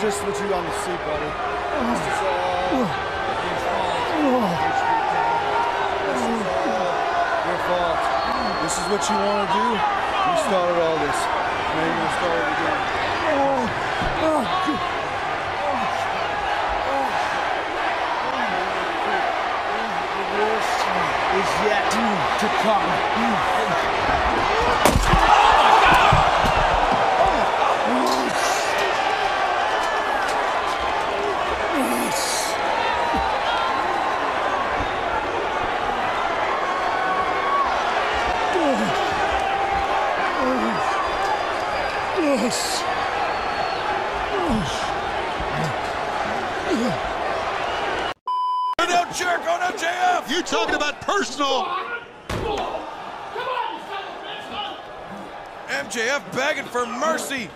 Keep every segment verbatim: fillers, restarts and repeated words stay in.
just what you want to see, buddy. This is all your fault. This is all your fault. This is what you want to do. You started all this. Now you're going to start it again. The worst is yet to come. Yes. No jerk on M J F! You talking about personal? M J F begging for mercy.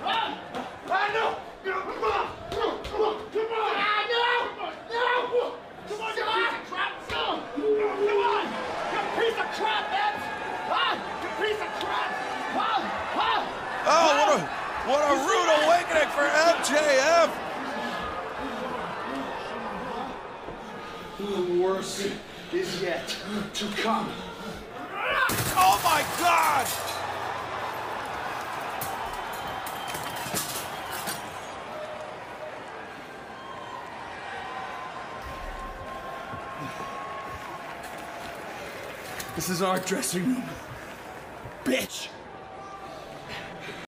Oh, what a what a rude awakening for M J F! The worst is yet to come. Oh my God! This is our dressing room, bitch.